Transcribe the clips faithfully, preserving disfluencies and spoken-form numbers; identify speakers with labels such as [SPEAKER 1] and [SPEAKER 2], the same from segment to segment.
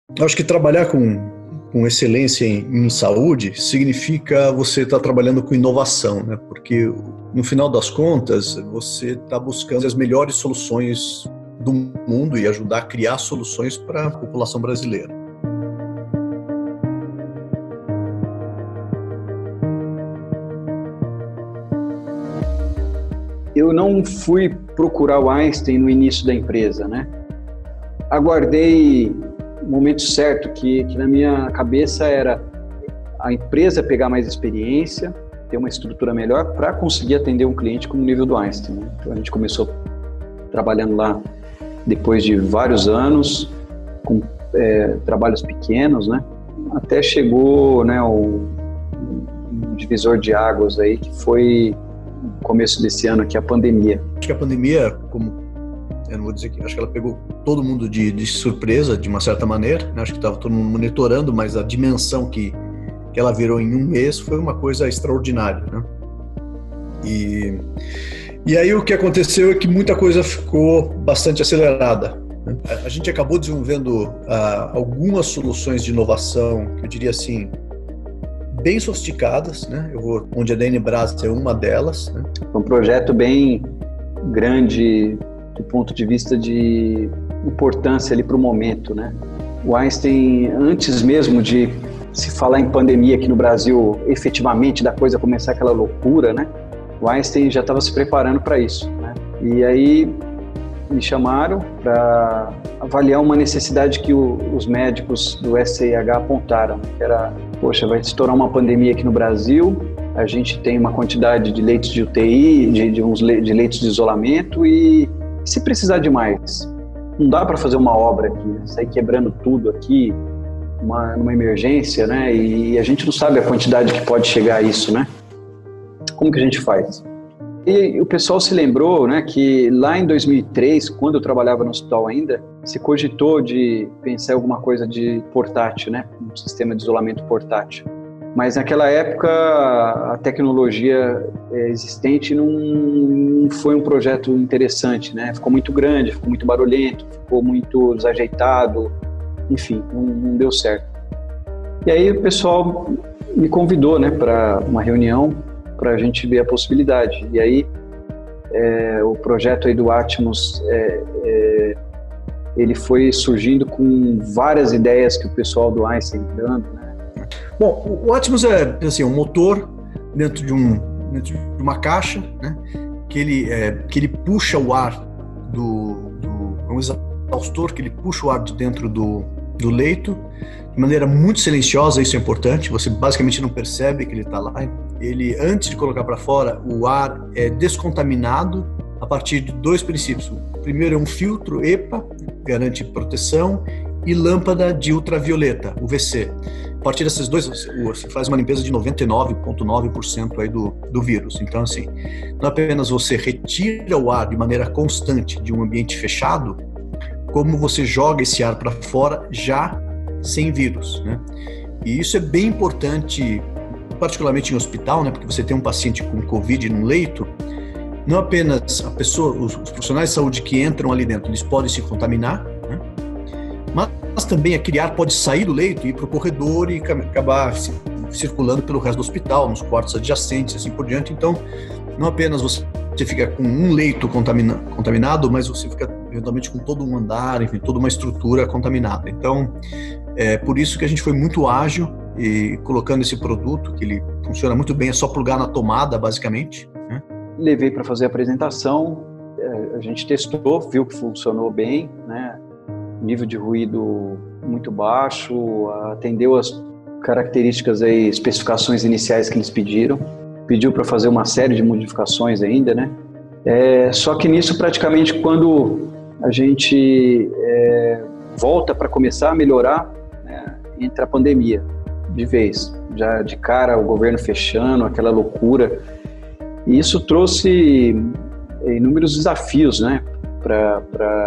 [SPEAKER 1] Eu acho que trabalhar com, com excelência em, em saúde significa você estar trabalhando com inovação, né? Porque no final das contas você está buscando as melhores soluções do mundo e ajudar a criar soluções para a população brasileira.
[SPEAKER 2] Eu não fui procurar o Einstein no início da empresa, né? Aguardei o momento certo, que, que na minha cabeça era a empresa pegar mais experiência, ter uma estrutura melhor para conseguir atender um cliente com o nível do Einstein, né? Então a gente começou trabalhando lá depois de vários anos, com é, trabalhos pequenos, né? Até chegou, né, o, um divisor de águas aí, que foi no começo desse ano aqui, a pandemia.
[SPEAKER 1] Acho que a pandemia, como eu não vou dizer que acho que ela pegou todo mundo de, de surpresa, de uma certa maneira, né? Acho que estava todo mundo monitorando, mas a dimensão que, que ela virou em um mês foi uma coisa extraordinária, né? E, e aí o que aconteceu é que muita coisa ficou bastante acelerada, né? A, a gente acabou desenvolvendo uh, algumas soluções de inovação, que eu diria assim, bem sofisticadas, né? Eu vou, onde a D N Bras é uma delas, né?
[SPEAKER 2] Um projeto bem grande do ponto de vista de importância ali para o momento, né? O Einstein, antes mesmo de se falar em pandemia aqui no Brasil, efetivamente da coisa começar aquela loucura, né? O Einstein já estava se preparando para isso, né? E aí me chamaram para avaliar uma necessidade que o, os médicos do S C I H apontaram, que era, poxa, vai estourar uma pandemia aqui no Brasil, a gente tem uma quantidade de leitos de U T I, de, de, uns le, de leitos de isolamento, e se precisar de mais, não dá para fazer uma obra aqui, né? Sair quebrando tudo aqui, uma, uma emergência, né? E a gente não sabe a quantidade que pode chegar a isso, né? Como que a gente faz? E o pessoal se lembrou, né, que lá em dois mil e três, quando eu trabalhava no hospital ainda, se cogitou de pensar em alguma coisa de portátil, né, um sistema de isolamento portátil. Mas naquela época a tecnologia existente não foi um projeto interessante, né? Ficou muito grande, ficou muito barulhento, ficou muito desajeitado, enfim, não, não deu certo. E aí o pessoal me convidou, né, para uma reunião para a gente ver a possibilidade. E aí é, o projeto aí do Atmos, é, é, ele foi surgindo com várias ideias que o pessoal do Einstein dando, né?
[SPEAKER 1] Bom, o Atmos é assim, um motor dentro de, um, dentro de uma caixa, né, que, ele, é, que ele puxa o ar do, do é um exaustor que ele puxa o ar de dentro do, do leito de maneira muito silenciosa. Isso é importante, você basicamente não percebe que ele está lá. Ele, antes de colocar para fora, o ar é descontaminado a partir de dois princípios. O primeiro é um filtro EPA, garante proteção, e lâmpada de ultravioleta, U V C. A partir desses dois, você faz uma limpeza de noventa e nove vírgula nove por cento aí do, do vírus. Então, assim, não apenas você retira o ar de maneira constante de um ambiente fechado, como você joga esse ar para fora já sem vírus, né? E isso é bem importante, particularmente em hospital, né? Porque você tem um paciente com Covid no leito, não apenas a pessoa, os, os profissionais de saúde que entram ali dentro, eles podem se contaminar, né? Mas também aquele ar pode sair do leito e ir para o corredor e acabar circulando pelo resto do hospital, nos quartos adjacentes, assim por diante. Então, não apenas você fica com um leito contamina, contaminado, mas você fica eventualmente com todo um andar, enfim, toda uma estrutura contaminada. Então, é por isso que a gente foi muito ágil e colocando esse produto, que ele funciona muito bem, é só plugar na tomada, basicamente, né?
[SPEAKER 2] Levei para fazer a apresentação, a gente testou, viu que funcionou bem, né? Nível de ruído muito baixo, atendeu as características aí, especificações iniciais que eles pediram, pediu para fazer uma série de modificações ainda, né? É, só que nisso, praticamente, quando a gente é, volta para começar a melhorar, né, entra a pandemia de vez, já de cara o governo fechando, aquela loucura. E isso trouxe inúmeros desafios, né, para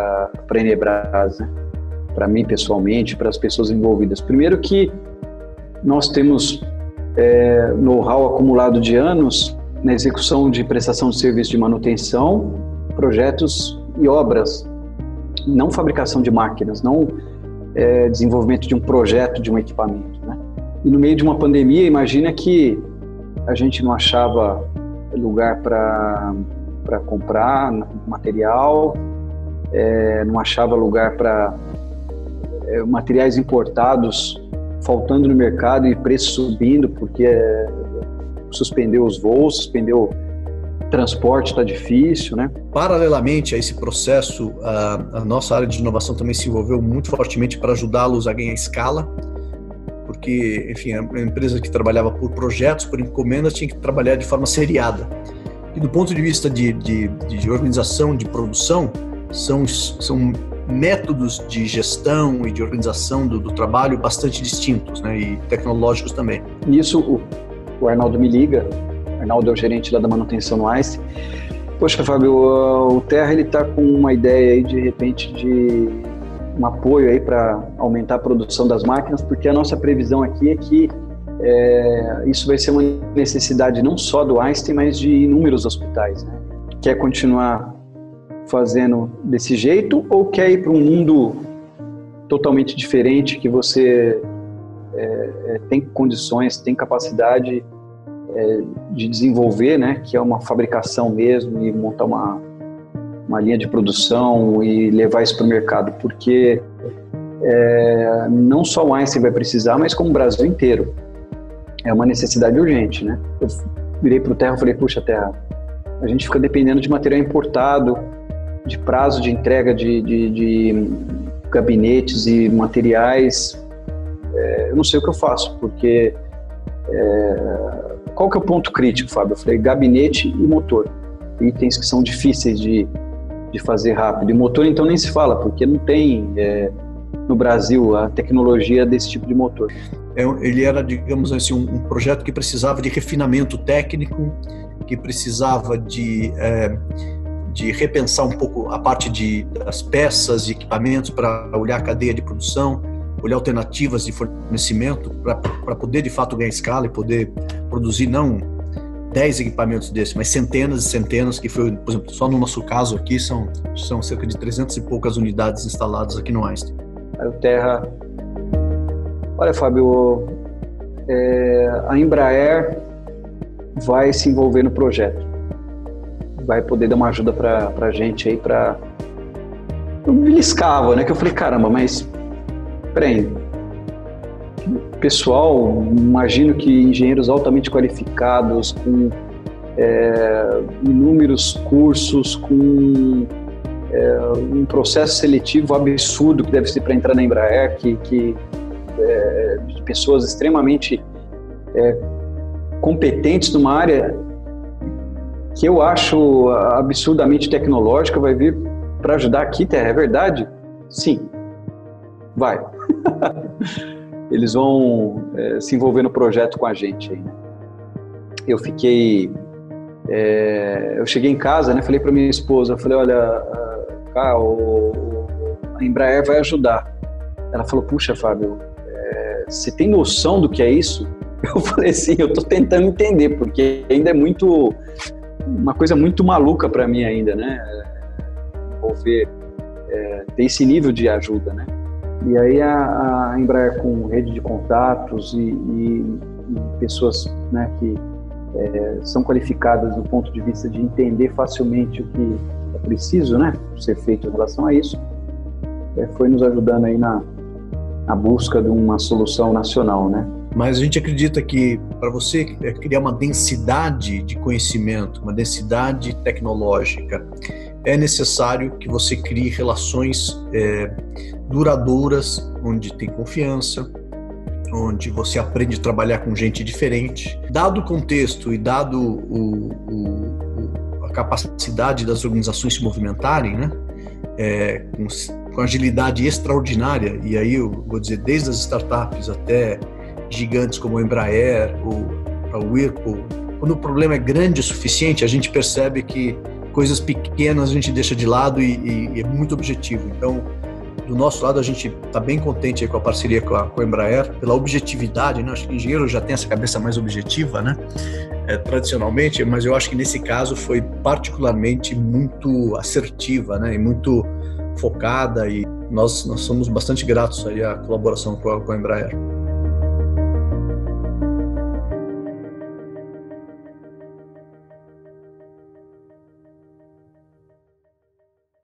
[SPEAKER 2] a Enebras, né? Para mim pessoalmente, para as pessoas envolvidas. Primeiro que nós temos é, know-how acumulado de anos na execução de prestação de serviço de manutenção, projetos e obras, não fabricação de máquinas, não é, desenvolvimento de um projeto, de um equipamento, né? E no meio de uma pandemia, imagina que a gente não achava lugar para para comprar material, é, não achava lugar para é, materiais importados faltando no mercado e preço subindo porque é, suspendeu os voos, suspendeu transporte, está difícil, né?
[SPEAKER 1] Paralelamente a esse processo, a, a nossa área de inovação também se envolveu muito fortemente para ajudá-los a ganhar escala, porque, enfim, a empresa que trabalhava por projetos, por encomendas, tinha que trabalhar de forma seriada. E do ponto de vista de, de, de organização, de produção, são, são métodos de gestão e de organização do, do trabalho bastante distintos, né? E tecnológicos também.
[SPEAKER 2] Nisso, o, o Arnaldo me liga. O Arnaldo é o gerente lá da manutenção no Einstein. Poxa, Fábio, o Terra ele está com uma ideia aí de repente de um apoio aí para aumentar a produção das máquinas, porque a nossa previsão aqui é que é, isso vai ser uma necessidade não só do Einstein, mas de inúmeros hospitais, né? Quer continuar fazendo desse jeito ou quer ir para um mundo totalmente diferente, que você é, é, tem condições, tem capacidade é, de desenvolver, né? Que é uma fabricação mesmo e montar uma, uma linha de produção e levar isso para o mercado, porque é, não só o Einstein vai precisar, mas como o Brasil inteiro. É uma necessidade urgente, né? Eu virei para o Terra e falei, puxa, Terra, a gente fica dependendo de material importado, de prazo de entrega de, de, de gabinetes e materiais. É, eu não sei o que eu faço, porque é, qual que é o ponto crítico, Fábio? Eu falei, gabinete e motor, itens que são difíceis de, de fazer rápido. E motor, então, nem se fala, porque não tem é, no Brasil a tecnologia desse tipo de motor.
[SPEAKER 1] Ele era, digamos assim, um, um projeto que precisava de refinamento técnico, que precisava de, é, de repensar um pouco a parte de, das peças e equipamentos para olhar a cadeia de produção, olhar alternativas de fornecimento para poder, de fato, ganhar escala e poder produzir não dez equipamentos desses, mas centenas e centenas, que foi, por exemplo, só no nosso caso aqui, são, são cerca de trezentas e poucas unidades instaladas aqui no Einstein.
[SPEAKER 2] Aí o Terra... Olha, Fábio, é, a Embraer vai se envolver no projeto, vai poder dar uma ajuda para a gente aí, para... Eu me beliscava, né, que eu falei, caramba, mas, peraí, pessoal, imagino que engenheiros altamente qualificados, com é, inúmeros cursos, com é, um processo seletivo absurdo que deve ser para entrar na Embraer, que... que É, de pessoas extremamente é, competentes numa área que eu acho absurdamente tecnológica, vai vir para ajudar aqui, Terra, é verdade? Sim, vai. Eles vão é, se envolver no projeto com a gente aí, né? Eu fiquei é, eu cheguei em casa, né, falei para minha esposa, eu falei, olha, cá, o, a Embraer vai ajudar. Ela falou, puxa, Fábio, você tem noção do que é isso? Eu falei assim, eu estou tentando entender, porque ainda é muito, uma coisa muito maluca para mim ainda, né? Envolver, é, ter esse nível de ajuda, né? E aí a, a Embraer, com rede de contatos e, e, e pessoas, né, que é, são qualificadas do ponto de vista de entender facilmente o que é preciso, né, ser feito em relação a isso, é, foi nos ajudando aí na a busca de uma solução nacional, né?
[SPEAKER 1] Mas a gente acredita que para você criar uma densidade de conhecimento, uma densidade tecnológica, é necessário que você crie relações é, duradouras, onde tem confiança, onde você aprende a trabalhar com gente diferente. Dado o contexto e dado o, o, a capacidade das organizações se movimentarem, né? É, com, com agilidade extraordinária, e aí eu vou dizer, desde as startups até gigantes como a Embraer ou a Whirlpool, quando o problema é grande o suficiente, a gente percebe que coisas pequenas a gente deixa de lado e, e, e é muito objetivo. Então, do nosso lado, a gente está bem contente aí com a parceria com a, com a Embraer, pela objetividade, né? Acho que o engenheiro já tem essa cabeça mais objetiva, né? É, tradicionalmente, mas eu acho que nesse caso foi particularmente muito assertiva, né? E muito focada, e nós, nós somos bastante gratos aí à colaboração com a, com a Embraer.